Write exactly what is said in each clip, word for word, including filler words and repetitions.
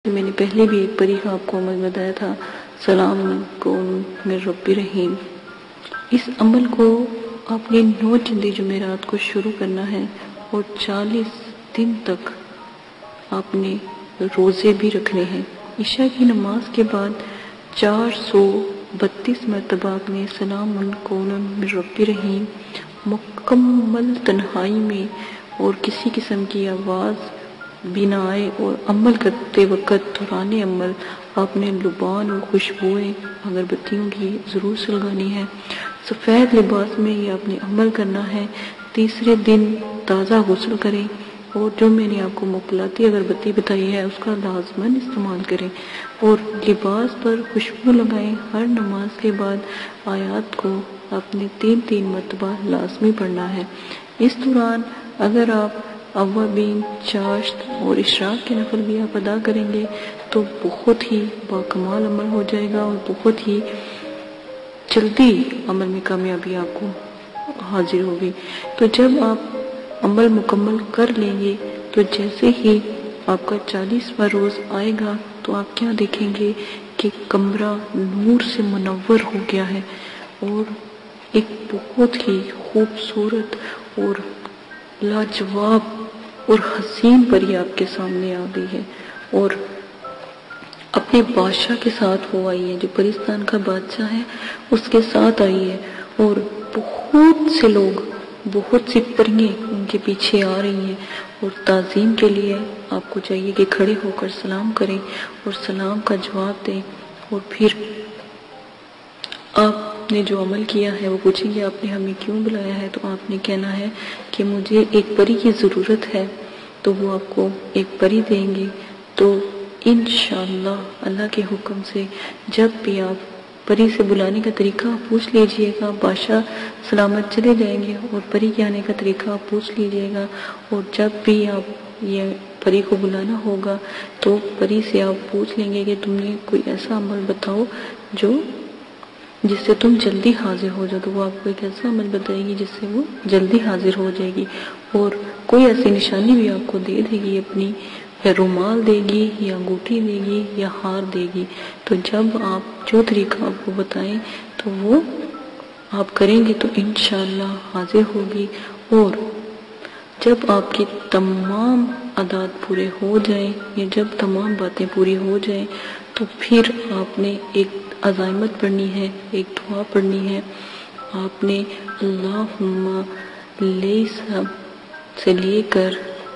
میں نے پہلے بھی ایک پری کا آپ کو عمل بتایا تھا، سلام کون من رب رحیم۔ اس عمل کو آپ نے نو چندی جمعرات کو شروع کرنا ہے اور چالیس دن تک آپ نے روزے بھی رکھنے ہیں۔ عشاء کی نماز کے بعد چار سو بتیس مرتبہ آپ نے سلام کون من رب رحیم مکمل تنہائی میں اور کسی قسم کی آواز بھی نہ آئے، اور عمل کرتے وقت دوران عمل آپ نے لبان اور خوشبوئیں اگربتیوں کی ضرور سلگانی ہے۔ سفید لباس میں یہ آپ نے عمل کرنا ہے۔ تیسرے دن تازہ غسل کریں اور جو میں نے آپ کو مقلاتی اگربتی بتائی ہے اس کا لازماً استعمال کریں اور لباس پر خوشبو لگائیں۔ ہر نماز کے بعد آیات کو آپ نے تین تین مرتبہ لازمی پڑھنا ہے۔ اس دوران اگر آپ اوابین، چاشت اور اشراق کے نفل بھی آپ ادا کریں گے تو بہت ہی باکمال عمل ہو جائے گا اور بہت ہی جلدی عمل میں کامیابی آپ کو حاضر ہوگی۔ تو جب آپ عمل مکمل کر لیں گے تو جیسے ہی آپ کا چالیسواں روز آئے گا تو آپ کیا دیکھیں گے کہ کمرہ نور سے منور ہو گیا ہے اور ایک بہت ہی خوبصورت اور لاجواب اور حسین پری آپ کے سامنے آ گئی ہے اور اپنے بادشاہ کے ساتھ وہ آئی ہے، جو پرستان کا بادشاہ ہے اس کے ساتھ آئی ہے، اور بہت سے لوگ، بہت سی پرییں ان کے پیچھے آ رہی ہیں اور تعظیم کے لیے آپ کو چاہیے کہ کھڑے ہو کر سلام کریں اور سلام کا جواب دیں، اور پھر آپ نے جو عمل کیا ہے وہ پوچھیں گے آپ نے ہمیں کیوں بلایا ہے، تو آپ نے کہنا ہے کہ مجھے ایک پری کی ضرورت ہے، تو وہ آپ کو ایک پری دیں گے۔ تو انشاءاللہ اللہ کے حکم سے جب بھی آپ پری سے بلانے کا طریقہ پوچھ لیجئے گا، بادشاہ سلامت چلے جائیں گے، اور پری کے آنے کا طریقہ پوچھ لیجئے گا، اور جب بھی آپ یہ پری کو بلانا ہوگا تو پری سے آپ پوچھ لیں گے کہ تم نے کوئی ایسا عمل بتاؤ جو جس سے تم جلدی حاضر ہو جاؤ، تو وہ آپ کو ایک ایسا عمل بتائے گی جس سے وہ جلدی حاضر ہو جائے گی، اور کوئی ایسی نشانی بھی آپ کو دے دے گی اپنی، یا رومال دے گی یا انگوٹھی دے گی یا ہار دے گی۔ تو جب آپ جو طریقہ آپ کو بتائیں تو وہ آپ کریں گے تو انشاءاللہ حاضر ہوگی، اور جب آپ کی تمام عادات پورے ہو جائیں یا جب تمام باتیں پوری ہو جائیں تو پھر آپ نے ایک عزائمت پڑھنی ہے، ایک دعا پڑھنی ہے۔ آپ نے اللہم لیسا سے لے کر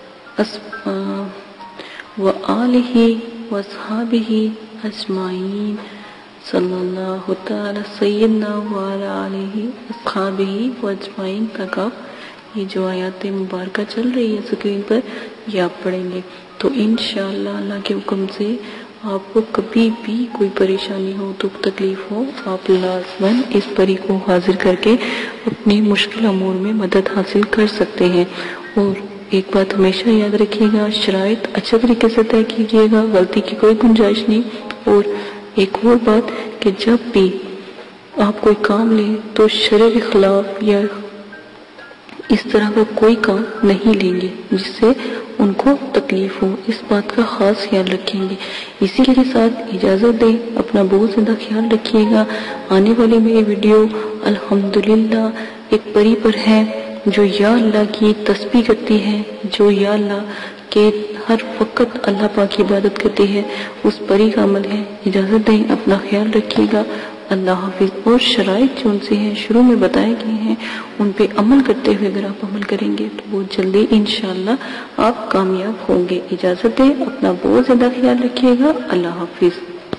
و آلہ و اصحابہ اجمعین صلی اللہ تعالی سیدنا وعلی آلہ اصحابہ و اجمعین تک آپ یہ جو آیات مبارکہ چل رہی ہے سکرین پر یہ آپ پڑھیں گے تو انشاءاللہ اللہ کے حکم سے آپ کو کبھی بھی کوئی پریشانی ہو، دکھ تکلیف ہو، آپ لازماً اس پری کو حاضر کر کے اپنی مشکل امور میں مدد حاصل کر سکتے ہیں۔ اور ایک بات ہمیشہ یاد رکھیے گا، شرائط اچھے طریقے سے طے کیجیے گا، غلطی کی کوئی گنجائش نہیں۔ اور ایک اور بات کہ جب بھی آپ کوئی کام لیں تو شرع کے خلاف یا اس طرح کا کوئی کام نہیں لیں گے جس سے ان کو تکلیف ہو، اس بات کا خاص خیال رکھیں گے۔ اسی کے ساتھ اجازت دیں، اپنا بہت زیادہ خیال رکھیے گا۔ آنے والی میری ویڈیو الحمدللہ ایک پری پر ہے جو یا اللہ کی تسبیح کرتی ہے، جو یا اللہ کے ہر وقت اللہ پاک کی عبادت کرتی ہے، اس پری کا عمل ہے۔ اجازت دیں، اپنا خیال رکھیے گا، اللہ حافظ۔ اور شرائط جو ان سے ہیں شروع میں بتائے گئے ہیں ان پہ عمل کرتے ہوئے اگر آپ عمل کریں گے تو بہت جلدی انشاءاللہ آپ کامیاب ہوں گے۔ اجازت دیں، اپنا بہت زیادہ خیال رکھیے گا، اللہ حافظ۔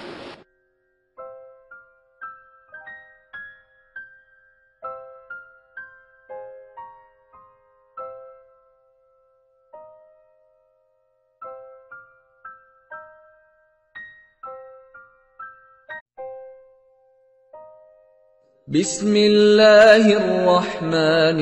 بسم اللہ الرحمن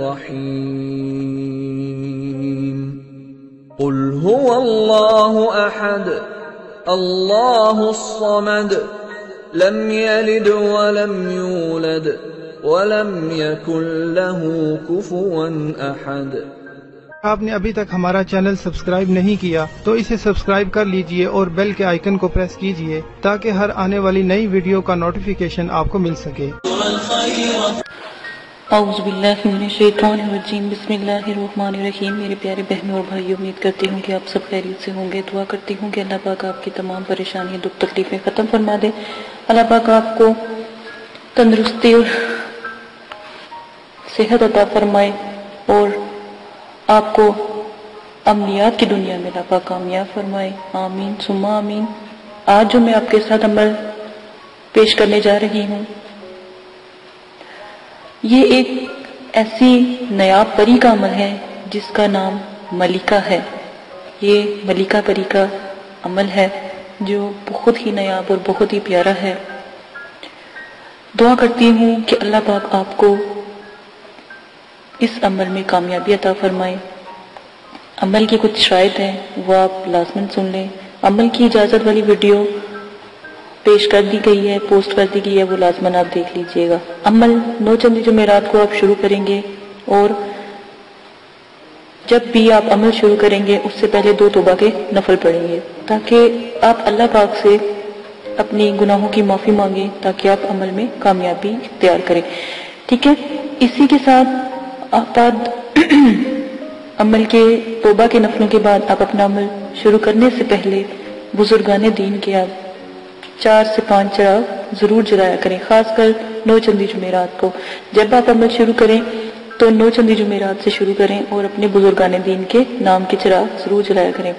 الرحیم قل هو اللہ احد اللہ الصمد لم یلد ولم یولد ولم یکن له کفوا احد۔ آپ نے ابھی تک ہمارا چینل سبسکرائب نہیں کیا تو اسے سبسکرائب کر لیجئے اور بیل کے آئیکن کو پریس کیجئے تاکہ ہر آنے والی نئی ویڈیو کا نوٹیفیکیشن آپ کو مل سکے۔ اعوذ باللہ من الشیطان الرجیم، بسم اللہ الرحمن الرحیم۔ میرے پیارے بہنوں اور بھائیوں، امید کرتی ہوں کہ آپ سب خیریت سے ہوں گے۔ دعا کرتی ہوں کہ اللہ پاک آپ کی تمام پریشانیاں، دکھ تکلیفیں ختم فرما دے۔ اللہ پاک آپ کو تندرستی اور صحت عطا فرمائے اور آپ کو عملیات کی دنیا میں اللہ پاک کامیاب فرمائے، آمین ثم آمین۔ آج جو میں آپ کے ساتھ عمل پیش کرنے جا رہی ہوں، یہ ایک ایسی نایاب پری کا عمل ہے جس کا نام ملکہ ہے۔ یہ ملکہ پری کا عمل ہے جو بہت ہی نایاب اور بہت ہی پیارا ہے۔ دعا کرتی ہوں کہ اللہ پاک آپ کو اس عمل میں کامیابی عطا فرمائے۔ عمل کی کچھ شرائط ہیں، وہ آپ لازماً سن لیں۔ عمل کی اجازت والی ویڈیو پیش کر دی گئی ہے، پوسٹ کر دی گئی ہے، وہ لازماً آپ دیکھ لیجئے گا۔ عمل نو چندی جمعرات کو آپ شروع کریں گے اور جب بھی آپ عمل شروع کریں گے اس سے پہلے دو توبہ کے نفل پڑھیں گے تاکہ آپ اللہ پاک سے اپنی گناہوں کی معافی مانگیں، تاکہ آپ عمل میں کامیابی اختیار کریں، ٹھیک ہے۔ اسی کے ساتھ آپ عمل کے توبہ کے نفلوں کے بعد آپ اپنا عمل شروع کرنے سے پہلے بزرگان دین کے آپ چار سے پانچ چراغ ضرور جلایا کریں، خاص کر نو چندی جمعرات کو۔ جب آپ عمل شروع کریں تو نو چندی جمعرات سے شروع کریں اور اپنے بزرگان دین کے نام کے چراغ ضرور جلایا کریں،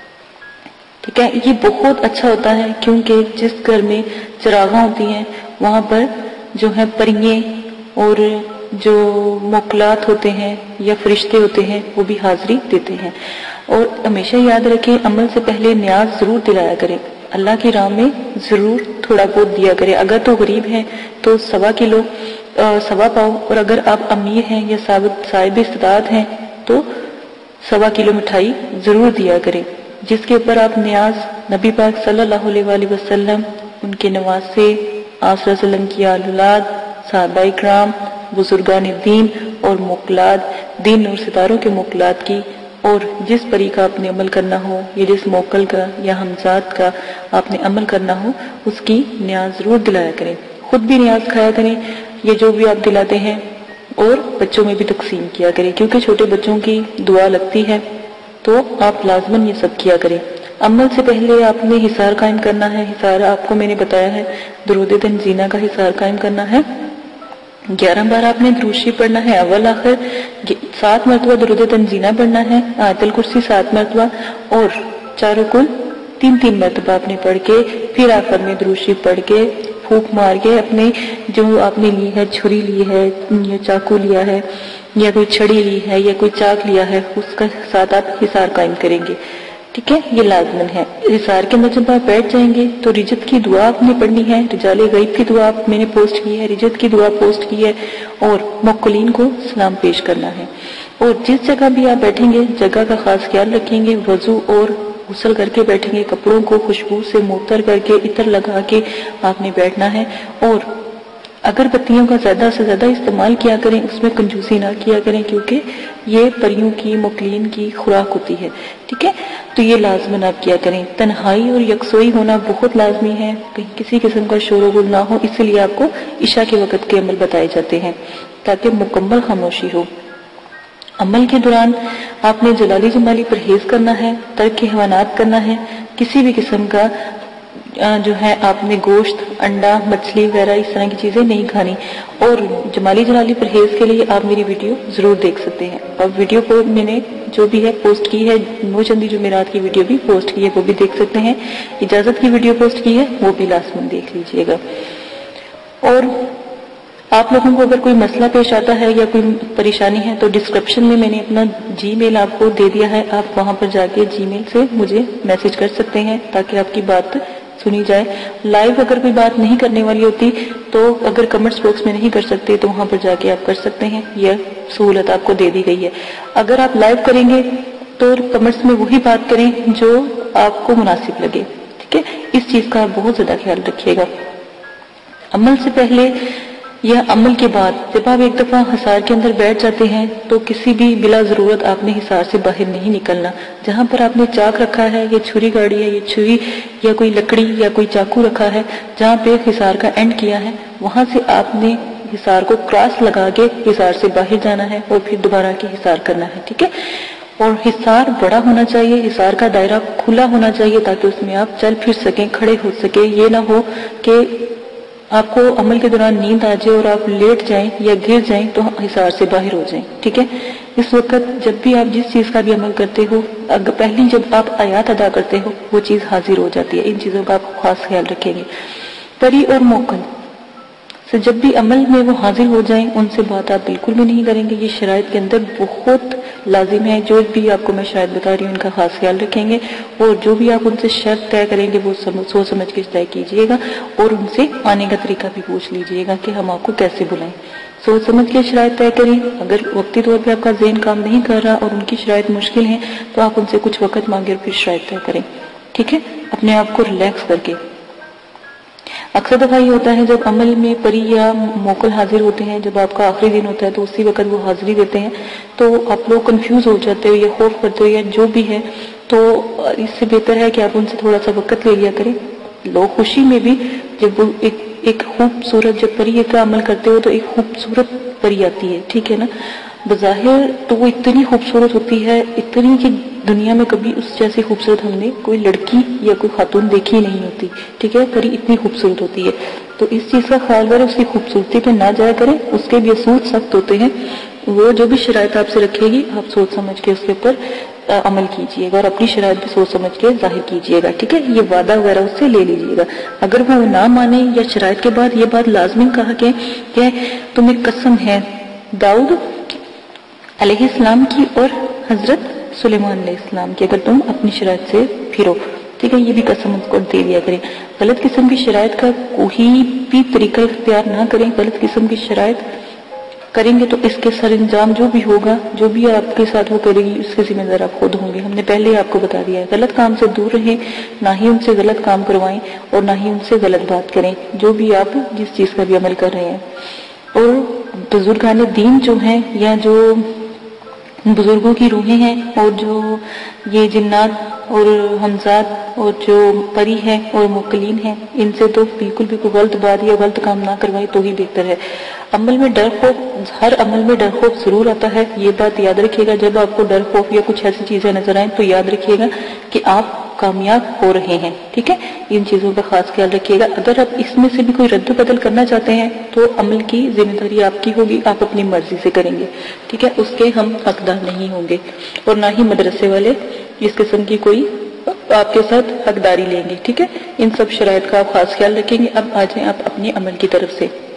ٹھیک ہے۔ یہ بہت اچھا ہوتا ہے کیونکہ جس گھر میں چراغاں ہوتی ہیں وہاں پر جو ہے پریے اور جو موکلات ہوتے ہیں یا فرشتے ہوتے ہیں وہ بھی حاضری دیتے ہیں۔ اور ہمیشہ یاد رکھیں، عمل سے پہلے نیاز ضرور دلایا کریں، اللہ کی راہ میں ضرور تھوڑا بہت دیا کریں۔ اگر تو غریب ہیں تو سوا کلو سوا پاؤ، اور اگر آپ امیر ہیں یا صاحب استطاعت ہیں تو سوا کلو مٹھائی ضرور دیا کریں، جس کے اوپر آپ نیاز نبی پاک صلی اللہ علیہ وآلہ وسلم، ان کے نواسے، آپ صلی اللہ علیہ وسلم کی آل اولاد، صحابہ اکرام، بزرگان دین اور موکلات، دین اور ستاروں کے موکلات کی، اور جس پری کا آپ نے عمل کرنا ہو یا جس موکل کا یا ہمزاد کا آپ نے عمل کرنا ہو اس کی نیاز ضرور دلایا کریں۔ خود بھی نیاز کھایا کریں، یہ جو بھی آپ دلاتے ہیں، اور بچوں میں بھی تقسیم کیا کریں کیونکہ چھوٹے بچوں کی دعا لگتی ہے، تو آپ لازماً یہ سب کیا کریں۔ عمل سے پہلے آپ نے حصار قائم کرنا ہے۔ حصار آپ کو میں نے بتایا ہے، درود تنزینہ کا حصار قائم کرنا ہے۔ گیارہ بار آپ نے درود شریف پڑھنا ہے، اول آخر سات مرتبہ درود تنزینہ پڑھنا ہے، آیت الکرسی سات مرتبہ، اور چاروں کل تین تین مرتبہ آپ نے پڑھ کے پھر آخر میں درود شریف پڑھ کے پھونک مار کے اپنے جو آپ نے لی ہے، چھری لی ہے یا چاقو لیا ہے یا کوئی چھڑی لی ہے یا کوئی چاک لیا ہے، اس کا ساتھ آپ حصار قائم کریں گے، ٹھیک ہے۔ یہ لازمن ہے۔ حصار کے اندر جب آپ بیٹھ جائیں گے تو رجت کی دعا آپ نے پڑھنی ہے، رجال غیب کی دعا میں نے پوسٹ کی ہے، رجت کی دعا پوسٹ کی ہے، اور موکلین کو سلام پیش کرنا ہے۔ اور جس جگہ بھی آپ بیٹھیں گے جگہ کا خاص خیال رکھیں گے، وضو اور غسل کر کے بیٹھیں گے، کپڑوں کو خوشبو سے معطر کر کے عطر لگا کے آپ نے بیٹھنا ہے، اور اگر بتیوں کا زیادہ سے زیادہ استعمال کیا کریں، اس میں کنجوسی نہ کیا کریں کیونکہ یہ پریوں کی موکلین کی خوراک ہوتی ہے، ٹھیک ہے۔ تو یہ لازماً آپ کیا کریں۔ تنہائی اور یکسوئی ہونا بہت لازمی ہے، کہیں کسی قسم کا شور و غل نہ ہو، اس لیے آپ کو عشاء کے وقت کے عمل بتائے جاتے ہیں تاکہ مکمل خاموشی ہو۔ عمل کے دوران آپ نے جلالی جمالی پرہیز کرنا ہے، ترک حیوانات کرنا ہے، کسی بھی قسم کا جو ہے آپ نے گوشت، انڈا، مچھلی وغیرہ اس طرح کی چیزیں نہیں کھانی۔ اور جمالی جلالی پرہیز کے لیے آپ میری ویڈیو ضرور دیکھ سکتے ہیں، اور ویڈیو کو میں نے جو بھی ہے پوسٹ کی ہے، نو چندی جمعرات کی ویڈیو بھی پوسٹ کی ہے، وہ بھی دیکھ سکتے ہیں۔ اجازت کی ویڈیو پوسٹ کی ہے، وہ بھی لازماً دیکھ لیجئے گا۔ اور آپ لوگوں کو اگر کوئی مسئلہ پیش آتا ہے یا کوئی پریشانی ہے تو ڈسکرپشن میں میں نے اپنا جی میل آپ کو دے دیا ہے، آپ وہاں پر جا کے جی میل سے مجھے میسج کر سکتے ہیں تاکہ آپ کی بات سنی جائے۔ لائیو اگر کوئی بات نہیں کرنے والی ہوتی تو اگر کمنٹس باکس میں نہیں کر سکتے تو وہاں پر جا کے آپ کر سکتے ہیں، یہ سہولت آپ کو دے دی گئی ہے۔ اگر آپ لائیو کریں گے تو کمنٹس میں وہی بات کریں جو آپ کو مناسب لگے، ٹھیک ہے۔ اس چیز کا آپ بہت زیادہ خیال رکھیے گا۔ عمل سے پہلے یا عمل کے بعد جب آپ ایک دفعہ حصار کے اندر بیٹھ جاتے ہیں تو کسی بھی بلا ضرورت آپ نے حصار سے باہر نہیں نکلنا. جہاں پر آپ نے چاک رکھا ہے یا چھری گاڑی ہے یا چھری یا کوئی لکڑی یا کوئی چاقو رکھا ہے, جہاں پہ حصار کا اینڈ کیا ہے وہاں سے آپ نے حصار کو کراس لگا کے حصار سے باہر جانا ہے اور پھر دوبارہ کے حصار کرنا ہے. ٹھیک ہے, اور حصار بڑا ہونا چاہیے, حصار کا دائرہ کھلا ہونا چاہیے تاکہ اس میں آپ چل پھر سکیں, کھڑے ہو سکیں. یہ نہ ہو کہ آپ کو عمل کے دوران نیند آ جائے اور آپ لیٹ جائیں یا گر جائیں تو حصار سے باہر ہو جائیں. ٹھیک ہے, اس وقت جب بھی آپ جس چیز کا بھی عمل کرتے ہو, اگر پہلی جب آپ آیات ادا کرتے ہو وہ چیز حاضر ہو جاتی ہے. ان چیزوں کا آپ خاص خیال رکھیں گے. پری اور موکل سے جب بھی عمل میں وہ حاضر ہو جائیں ان سے بات آپ بالکل بھی نہیں کریں گے. یہ شرائط کے اندر بہت لازم ہے. جو بھی آپ کو میں شاید بتا رہی ہوں ان کا خاص خیال رکھیں گے, اور جو بھی آپ ان سے شرط طے کریں گے وہ سوچ سمجھ کے طے کیجئے گا, اور ان سے آنے کا طریقہ بھی پوچھ لیجئے گا کہ ہم آپ کو کیسے بلائیں. سوچ سمجھ کے شرائط طے کریں. اگر وقتی طور پہ آپ کا ذہن کام نہیں کر رہا اور ان کی شرائط مشکل ہیں تو آپ ان سے کچھ وقت مانگے اور پھر شرائط طے کریں. ٹھیک ہے, اپنے آپ کو ریلیکس کر کے. اکثر دفعہ یہ ہوتا ہے جب عمل میں پری یا موکل حاضر ہوتے ہیں, جب آپ کا آخری دن ہوتا ہے تو اسی وقت وہ حاضری دیتے ہیں تو آپ لوگ کنفیوز ہو جاتے ہو یا خوف کرتے ہو یا جو بھی ہے, تو اس سے بہتر ہے کہ آپ ان سے تھوڑا سا وقت لے لیا کریں. لوگ خوشی میں بھی جب وہ ایک ایک خوبصورت جب پری کا عمل کرتے ہو تو ایک خوبصورت پری آتی ہے. ٹھیک ہے نا, بظاہر تو وہ اتنی خوبصورت ہوتی ہے, اتنی کہ دنیا میں کبھی اس جیسی خوبصورت ہم نے کوئی لڑکی یا کوئی خاتون دیکھی نہیں ہوتی. ٹھیک ہے, پری اتنی خوبصورت ہوتی ہے. تو اس چیز کا خیال کریں, اس کی خوبصورتی پہ نہ جایا کریں. اس کے بھی اصول سخت ہوتے ہیں. وہ جو بھی شرائط آپ سے رکھے گی آپ سوچ سمجھ کے اس کے اوپر عمل کیجئے گا اور اپنی شرائط بھی سوچ سمجھ کے ظاہر کیجئے گا. ٹھیک ہے, یہ وعدہ وغیرہ اس سے لے لیجئے گا. اگر وہ نہ مانے یا شرائط کے بعد یہ بات لازمی کہا کہ, کہ تمہیں قسم ہے داؤد علیہ السلام کی اور حضرت سلیمان علیہ السلام کی, اگر تم اپنی شرائط سے پھرو. ٹھیک ہے, یہ بھی قسم اس کو دے دیا کریں. غلط قسم کی شرائط کا کوئی بھی طریقہ اختیار نہ کریں. غلط قسم کی شرائط کریں گے تو اس کے سر انجام جو بھی ہوگا, جو بھی آپ کے ساتھ وہ کرے گی اس کے ذمہ دار آپ خود ہوں گے. ہم نے پہلے آپ کو بتا دیا ہے. غلط کام سے دور رہیں, نہ ہی ان سے غلط کام کروائیں اور نہ ہی ان سے غلط بات کریں جو بھی آپ جس چیز کا بھی عمل کر رہے ہیں. اور بزرگان دین جو ہیں یا جو بزرگوں کی روحیں ہیں اور جو یہ جنات اور حمزات اور جو پری ہیں اور موکلین ہیں, ان سے تو بالکل بھی کوئی غلط بات یا غلط کام نہ کروائے تو ہی بہتر ہے. عمل میں ڈر خوف, ہر عمل میں ڈر خوف ضرور آتا ہے, یہ بات یاد رکھیے گا. جب آپ کو ڈر خوف یا کچھ ایسی چیزیں نظر آئیں تو یاد رکھیے گا کہ آپ کامیاب ہو رہے ہیں. ٹھیک ہے, ان چیزوں کا خاص خیال رکھیے گا. اگر آپ اس میں سے بھی کوئی رد و بدل کرنا چاہتے ہیں تو عمل کی ذمہ داری آپ کی ہوگی, آپ اپنی مرضی سے کریں گے. ٹھیک ہے, اس کے ہم حقدار نہیں ہوں گے اور نہ ہی مدرسے والے اس قسم کی کوئی آپ کے ساتھ حقداری لیں گے. ٹھیک ہے, ان سب شرائط کا آپ خاص خیال رکھیں گے. اب آ جائیں آپ اپنے عمل کی طرف سے.